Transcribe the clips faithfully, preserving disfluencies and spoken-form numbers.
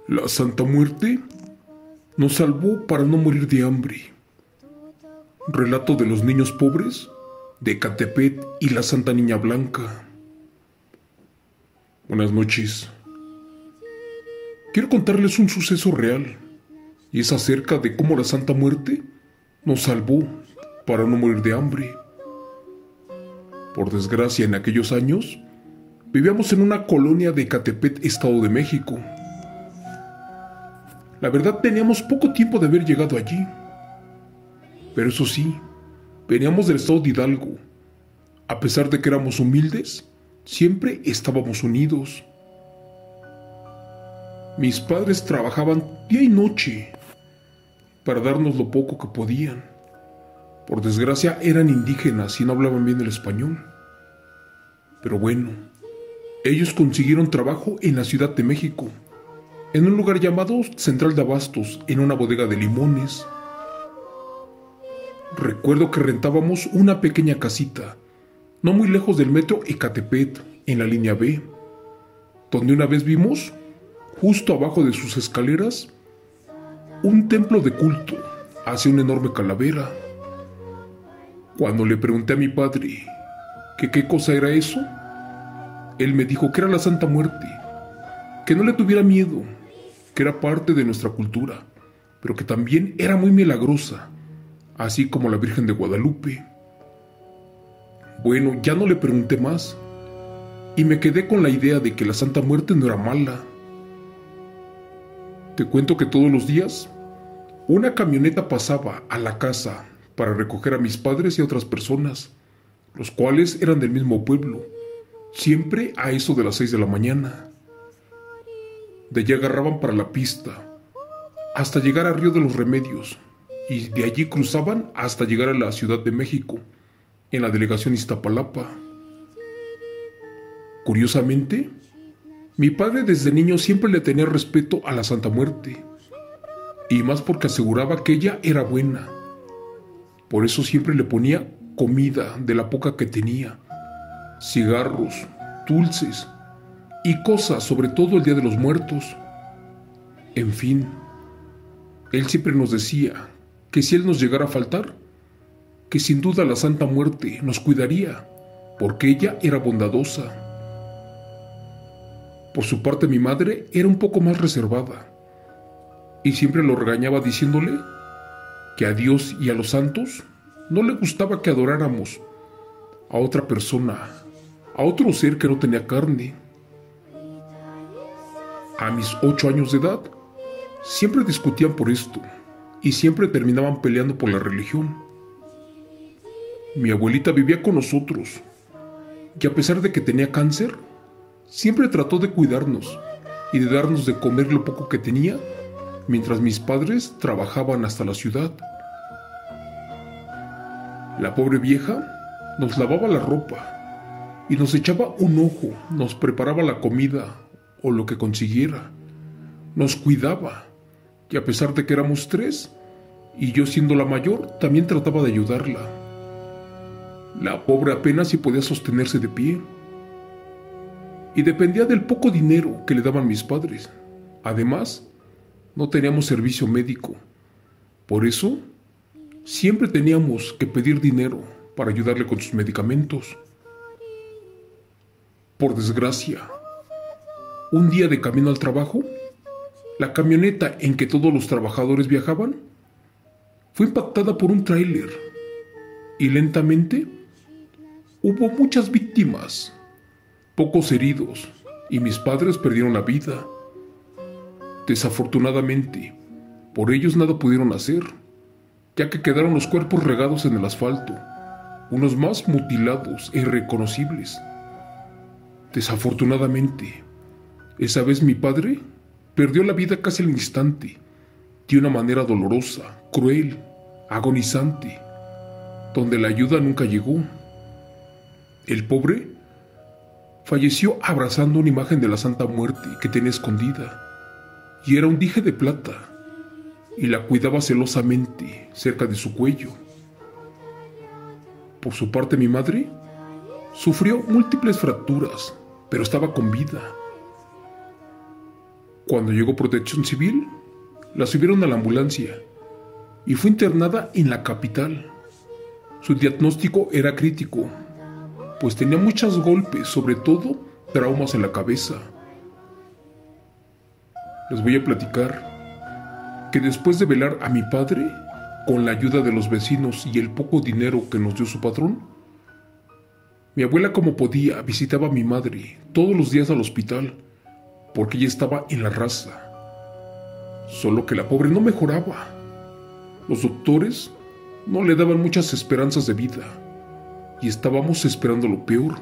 La Santa Muerte nos salvó para no morir de hambre. Relato de los niños pobres de Ecatepec y la Santa Niña Blanca. Buenas noches. Quiero contarles un suceso real, y es acerca de cómo la Santa Muerte nos salvó para no morir de hambre. Por desgracia, en aquellos años, vivíamos en una colonia de Ecatepec, Estado de México. La verdad, teníamos poco tiempo de haber llegado allí. Pero eso sí, veníamos del estado de Hidalgo. A pesar de que éramos humildes, siempre estábamos unidos. Mis padres trabajaban día y noche para darnos lo poco que podían. Por desgracia, eran indígenas y no hablaban bien el español. Pero bueno, ellos consiguieron trabajo en la Ciudad de México, en un lugar llamado Central de Abastos, en una bodega de limones. Recuerdo que rentábamos una pequeña casita, no muy lejos del metro Ecatepec, en la línea B, donde una vez vimos, justo abajo de sus escaleras, un templo de culto hacia una enorme calavera. Cuando le pregunté a mi padre que qué cosa era eso, él me dijo que era la Santa Muerte, que no le tuviera miedo, que era parte de nuestra cultura, pero que también era muy milagrosa, así como la Virgen de Guadalupe. Bueno, ya no le pregunté más, y me quedé con la idea de que la Santa Muerte no era mala. Te cuento que todos los días, una camioneta pasaba a la casa para recoger a mis padres y a otras personas, los cuales eran del mismo pueblo, siempre a eso de las seis de la mañana. De allí agarraban para la pista, hasta llegar a Río de los Remedios, y de allí cruzaban hasta llegar a la Ciudad de México, en la delegación Iztapalapa. Curiosamente, mi padre desde niño siempre le tenía respeto a la Santa Muerte, y más porque aseguraba que ella era buena. Por eso siempre le ponía comida de la poca que tenía, cigarros, dulces y cosas, sobre todo el Día de los Muertos. En fin, él siempre nos decía que si él nos llegara a faltar, que sin duda la Santa Muerte nos cuidaría, porque ella era bondadosa. Por su parte, mi madre era un poco más reservada, y siempre lo regañaba diciéndole que a Dios y a los santos no le gustaba que adoráramos a otra persona, a otro ser que no tenía carne. A mis ocho años de edad, siempre discutían por esto, y siempre terminaban peleando por la religión. Mi abuelita vivía con nosotros, y a pesar de que tenía cáncer, siempre trató de cuidarnos y de darnos de comer lo poco que tenía, mientras mis padres trabajaban hasta la ciudad. La pobre vieja nos lavaba la ropa y nos echaba un ojo, nos preparaba la comida o lo que consiguiera, nos cuidaba, y a pesar de que éramos tres, y yo siendo la mayor, también trataba de ayudarla. La pobre apenas si podía sostenerse de pie, y dependía del poco dinero que le daban mis padres. Además, no teníamos servicio médico, por eso siempre teníamos que pedir dinero para ayudarle con sus medicamentos. Por desgracia, un día de camino al trabajo, la camioneta en que todos los trabajadores viajaban fue impactada por un tráiler y lentamente hubo muchas víctimas, pocos heridos, y mis padres perdieron la vida. Desafortunadamente, por ellos nada pudieron hacer, ya que quedaron los cuerpos regados en el asfalto, unos más mutilados e irreconocibles. Desafortunadamente, esa vez mi padre perdió la vida casi al instante, de una manera dolorosa, cruel, agonizante, donde la ayuda nunca llegó. El pobre falleció abrazando una imagen de la Santa Muerte que tenía escondida, y era un dije de plata, y la cuidaba celosamente cerca de su cuello. Por su parte, mi madre sufrió múltiples fracturas, pero estaba con vida. Cuando llegó Protección Civil, la subieron a la ambulancia y fue internada en la capital. Su diagnóstico era crítico, pues tenía muchos golpes, sobre todo traumas en la cabeza. Les voy a platicar que después de velar a mi padre, con la ayuda de los vecinos y el poco dinero que nos dio su patrón, mi abuela, como podía, visitaba a mi madre todos los días al hospital, porque ella estaba en la raza. Solo que la pobre no mejoraba. Los doctores no le daban muchas esperanzas de vida, y estábamos esperando lo peor.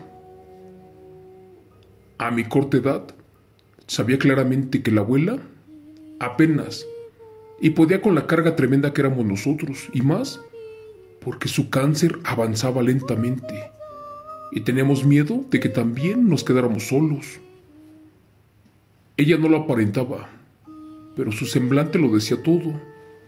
A mi corta edad, sabía claramente que la abuela apenas y podía con la carga tremenda que éramos nosotros, y más porque su cáncer avanzaba lentamente y teníamos miedo de que también nos quedáramos solos. Ella no lo aparentaba, pero su semblante lo decía todo.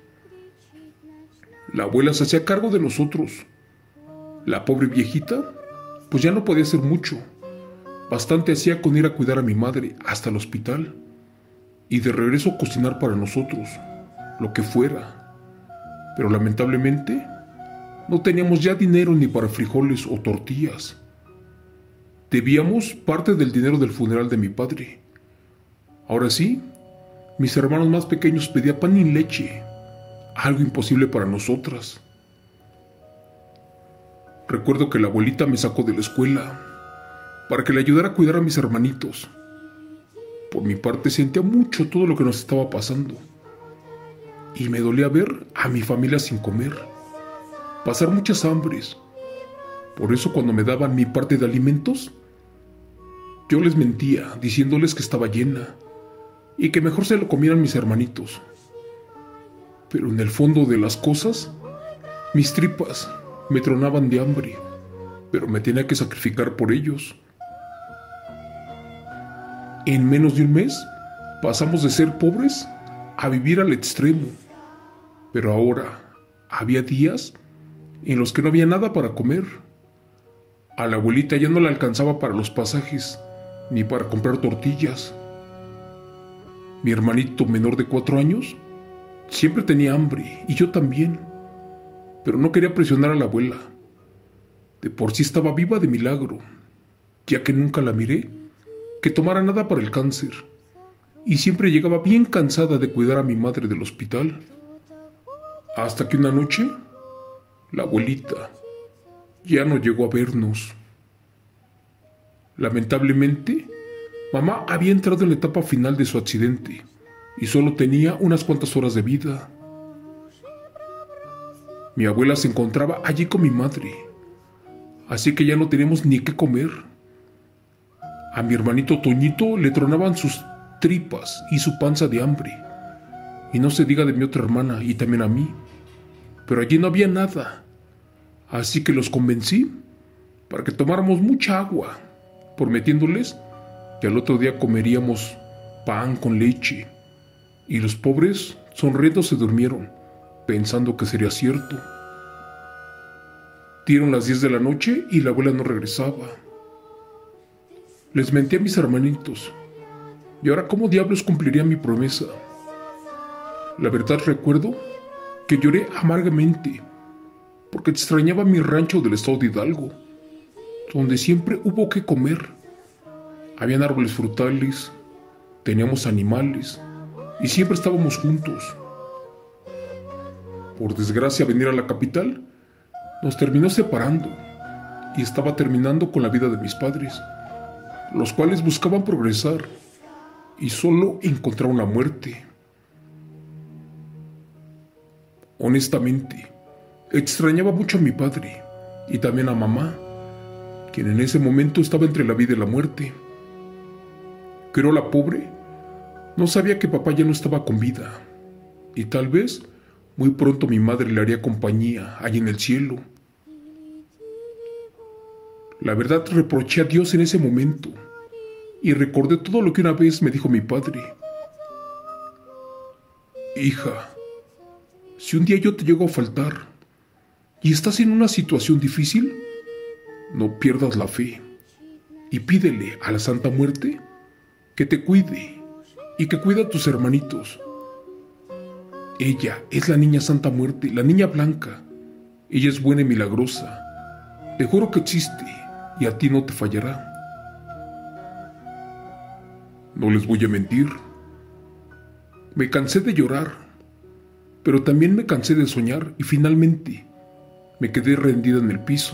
La abuela se hacía cargo de nosotros. La pobre viejita, pues ya no podía hacer mucho. Bastante hacía con ir a cuidar a mi madre hasta el hospital y de regreso cocinar para nosotros, lo que fuera. Pero lamentablemente no teníamos ya dinero ni para frijoles o tortillas. Debíamos parte del dinero del funeral de mi padre. Ahora sí, mis hermanos más pequeños pedían pan y leche, algo imposible para nosotras. Recuerdo que la abuelita me sacó de la escuela para que le ayudara a cuidar a mis hermanitos. Por mi parte sentía mucho todo lo que nos estaba pasando y me dolía ver a mi familia sin comer, pasar muchas hambres. Por eso cuando me daban mi parte de alimentos, yo les mentía diciéndoles que estaba llena y que mejor se lo comieran mis hermanitos. Pero en el fondo de las cosas, mis tripas me tronaban de hambre, pero me tenía que sacrificar por ellos. En menos de un mes, pasamos de ser pobres a vivir al extremo. Pero ahora, había días en los que no había nada para comer. A la abuelita ya no le alcanzaba para los pasajes, ni para comprar tortillas. Mi hermanito menor de cuatro años siempre tenía hambre, y yo también. Pero no quería presionar a la abuela. De por sí estaba viva de milagro, ya que nunca la miré que tomara nada para el cáncer, y siempre llegaba bien cansada de cuidar a mi madre del hospital. Hasta que una noche, la abuelita ya no llegó a vernos. Lamentablemente, mamá había entrado en la etapa final de su accidente y solo tenía unas cuantas horas de vida. Mi abuela se encontraba allí con mi madre, así que ya no teníamos ni qué comer. A mi hermanito Toñito le tronaban sus tripas y su panza de hambre, y no se diga de mi otra hermana y también a mí, pero allí no había nada, así que los convencí para que tomáramos mucha agua, prometiéndoles que al otro día comeríamos pan con leche, y los pobres sonriendo se durmieron, pensando que sería cierto. Dieron las diez de la noche y la abuela no regresaba. Les mentí a mis hermanitos, y ahora ¿cómo diablos cumpliría mi promesa? La verdad recuerdo que lloré amargamente, porque extrañaba mi rancho del estado de Hidalgo, donde siempre hubo que comer. Habían árboles frutales, teníamos animales, y siempre estábamos juntos. Por desgracia, venir a la capital nos terminó separando, y estaba terminando con la vida de mis padres, los cuales buscaban progresar y solo encontrar una muerte. Honestamente, extrañaba mucho a mi padre y también a mamá, quien en ese momento estaba entre la vida y la muerte. Pero la pobre no sabía que papá ya no estaba con vida, y tal vez muy pronto mi madre le haría compañía allí en el cielo. La verdad reproché a Dios en ese momento y recordé todo lo que una vez me dijo mi padre. Hija, si un día yo te llego a faltar y estás en una situación difícil, no pierdas la fe y pídele a la Santa Muerte que te cuide y que cuida a tus hermanitos. Ella es la niña Santa Muerte, la niña blanca. Ella es buena y milagrosa. Te juro que existe y a ti no te fallará. No les voy a mentir. Me cansé de llorar, pero también me cansé de soñar y finalmente me quedé rendida en el piso.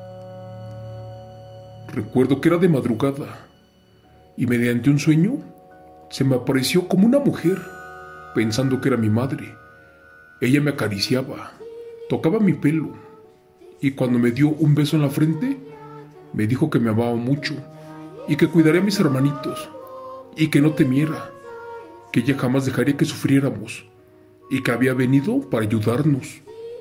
Recuerdo que era de madrugada y mediante un sueño se me apareció como una mujer, pensando que era mi madre. Ella me acariciaba, tocaba mi pelo y cuando me dio un beso en la frente, me dijo que me amaba mucho y que cuidaría a mis hermanitos y que no temiera, que ella jamás dejaría que sufriéramos y que había venido para ayudarnos.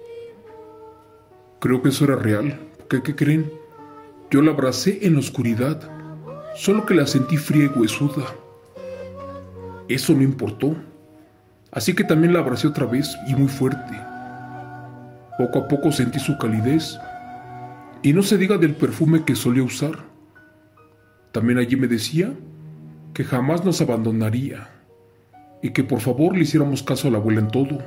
Creo que eso era real, porque ¿qué creen? Yo la abracé en la oscuridad, solo que la sentí fría y huesuda. Eso no importó, así que también la abracé otra vez y muy fuerte. Poco a poco sentí su calidez, y no se diga del perfume que solía usar. También allí me decía que jamás nos abandonaría y que por favor le hiciéramos caso a la abuela en todo.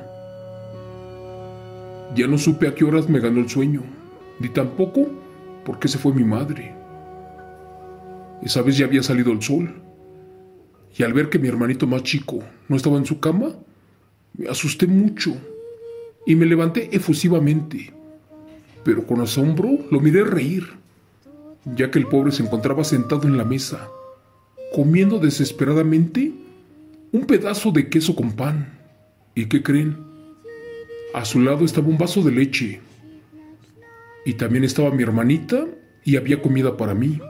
Ya no supe a qué horas me ganó el sueño, ni tampoco por qué se fue mi madre. Esa vez ya había salido el sol, y al ver que mi hermanito más chico no estaba en su cama, me asusté mucho y me levanté efusivamente, pero con asombro lo miré reír, ya que el pobre se encontraba sentado en la mesa, comiendo desesperadamente un pedazo de queso con pan. ¿Y qué creen? A su lado estaba un vaso de leche, y también estaba mi hermanita y había comida para mí.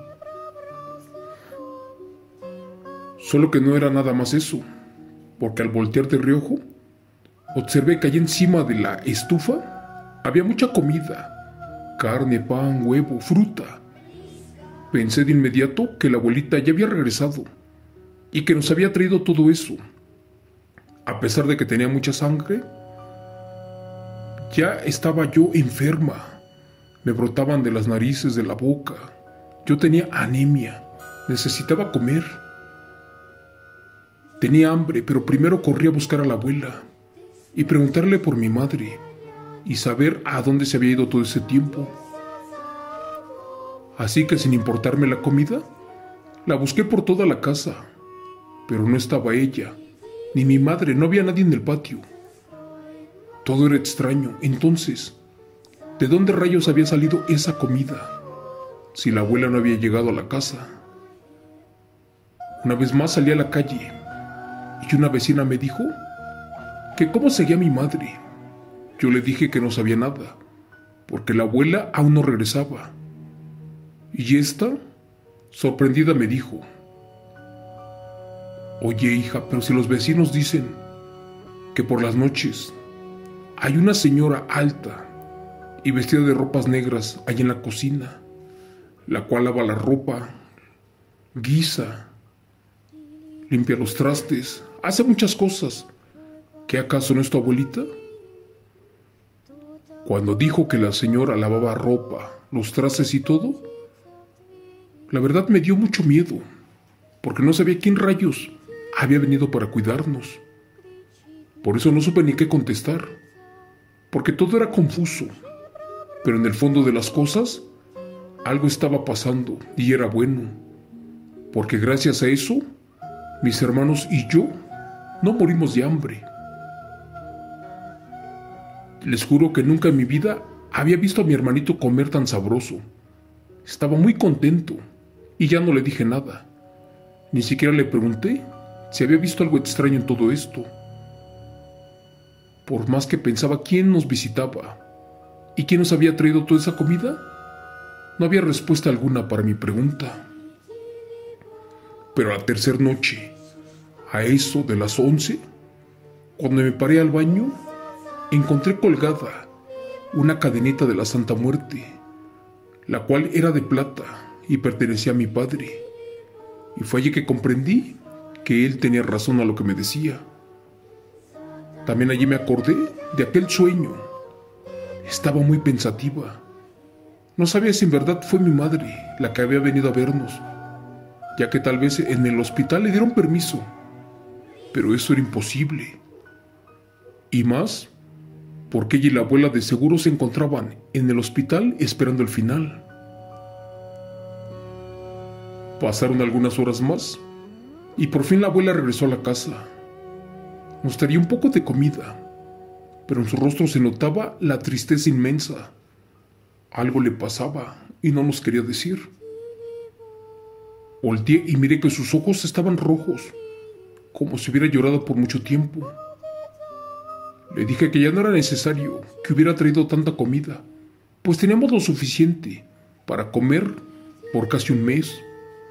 Solo que no era nada más eso, porque al voltear de reojo, observé que allí encima de la estufa había mucha comida: carne, pan, huevo, fruta. Pensé de inmediato que la abuelita ya había regresado y que nos había traído todo eso. A pesar de que tenía mucha sangre, ya estaba yo enferma. Me brotaban de las narices, de la boca. Yo tenía anemia, necesitaba comer. Tenía hambre, pero primero corrí a buscar a la abuela y preguntarle por mi madre y saber a dónde se había ido todo ese tiempo. Así que sin importarme la comida, la busqué por toda la casa, pero no estaba ella, ni mi madre, no había nadie en el patio. Todo era extraño. Entonces, ¿de dónde rayos había salido esa comida si la abuela no había llegado a la casa? Una vez más salí a la calle y una vecina me dijo que cómo seguía mi madre. Yo le dije que no sabía nada, porque la abuela aún no regresaba. Y esta, sorprendida, me dijo: oye, hija, pero si los vecinos dicen que por las noches hay una señora alta y vestida de ropas negras allí en la cocina, la cual lava la ropa, guisa, limpia los trastes, hace muchas cosas. ¿Qué acaso no es tu abuelita? Cuando dijo que la señora lavaba ropa, los trastes y todo, la verdad me dio mucho miedo, porque no sabía quién rayos había venido para cuidarnos. Por eso no supe ni qué contestar, porque todo era confuso, pero en el fondo de las cosas algo estaba pasando y era bueno, porque gracias a eso mis hermanos y yo no morimos de hambre. Les juro que nunca en mi vida había visto a mi hermanito comer tan sabroso. Estaba muy contento y ya no le dije nada. Ni siquiera le pregunté si había visto algo extraño en todo esto. Por más que pensaba quién nos visitaba y quién nos había traído toda esa comida, no había respuesta alguna para mi pregunta. Pero a la tercera noche, a eso de las once, cuando me paré al baño, encontré colgada una cadenita de la Santa Muerte, la cual era de plata y pertenecía a mi padre. Y fue allí que comprendí que él tenía razón a lo que me decía. También allí me acordé de aquel sueño. Estaba muy pensativa. No sabía si en verdad fue mi madre la que había venido a vernos, ya que tal vez en el hospital le dieron permiso. pero eso era imposible. Y más, porque ella y la abuela de seguro se encontraban en el hospital esperando el final. Pasaron algunas horas más y por fin la abuela regresó a la casa. Nos traía un poco de comida, pero en su rostro se notaba la tristeza inmensa. Algo le pasaba y no nos quería decir. Volteé y miré que sus ojos estaban rojos, como si hubiera llorado por mucho tiempo. Le dije que ya no era necesario que hubiera traído tanta comida, pues teníamos lo suficiente para comer por casi un mes.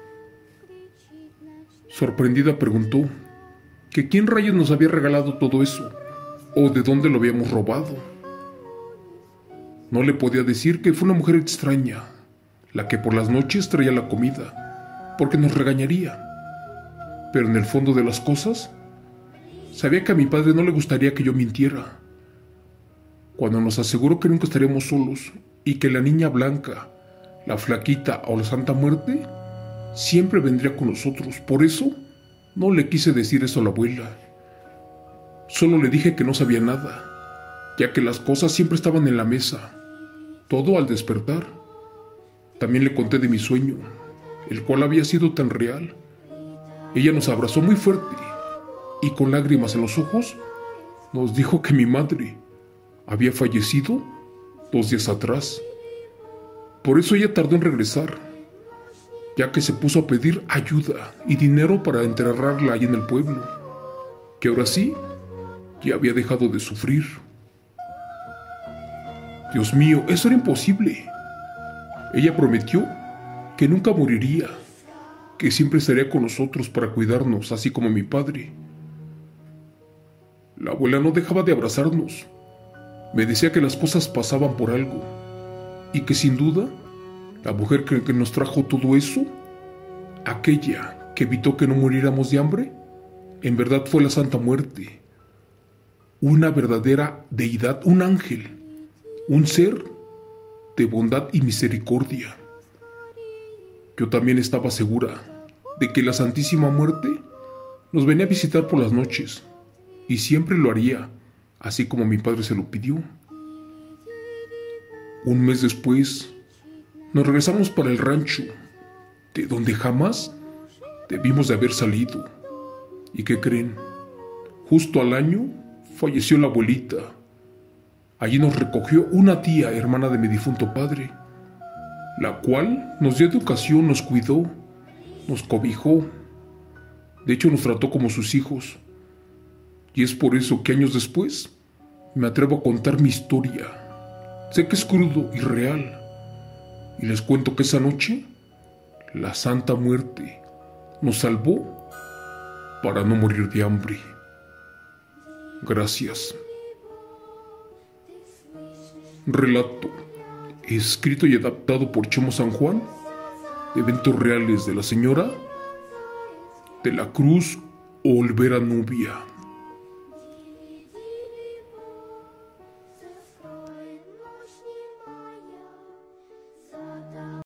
Sorprendida preguntó que quién rayos nos había regalado todo eso o de dónde lo habíamos robado. No le podía decir que fue una mujer extraña la que por las noches traía la comida, porque nos regañaría. Pero en el fondo de las cosas, sabía que a mi padre no le gustaría que yo mintiera. Cuando nos aseguró que nunca estaríamos solos y que la niña blanca, la flaquita o la Santa Muerte siempre vendría con nosotros. Por eso no le quise decir eso a la abuela. Solo le dije que no sabía nada, ya que las cosas siempre estaban en la mesa, todo al despertar. También le conté de mi sueño, el cual había sido tan real. Ella nos abrazó muy fuerte y con lágrimas en los ojos nos dijo que mi madre había fallecido dos días atrás. Por eso ella tardó en regresar, ya que se puso a pedir ayuda y dinero para enterrarla allí en el pueblo, que ahora sí ya había dejado de sufrir. Dios mío, eso era imposible. Ella prometió que nunca moriría, que siempre estaría con nosotros para cuidarnos, así como mi padre. La abuela no dejaba de abrazarnos. Me decía que las cosas pasaban por algo y que sin duda la mujer que, que nos trajo todo eso, aquella que evitó que no muriéramos de hambre, en verdad fue la Santa Muerte. Una verdadera deidad, un ángel, un ser de bondad y misericordia. Yo también estaba segura de que la Santísima Muerte nos venía a visitar por las noches, y siempre lo haría, así como mi padre se lo pidió. Un mes después, nos regresamos para el rancho, de donde jamás debimos de haber salido. ¿Y qué creen? Justo al año falleció la abuelita. Allí nos recogió una tía, hermana de mi difunto padre, la cual nos dio educación, nos cuidó, nos cobijó. De hecho, nos trató como sus hijos. Y es por eso que años después me atrevo a contar mi historia. Sé que es crudo y real. Y les cuento que esa noche, la Santa Muerte nos salvó para no morir de hambre. Gracias. Relato escrito y adaptado por Chemo San Juan, de eventos reales de la señora de la Cruz Olvera Nubia.